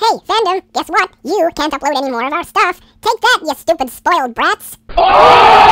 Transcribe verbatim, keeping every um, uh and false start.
Hey, fandom, guess what? You can't upload any more of our stuff. Take that, you stupid spoiled brats. Oh!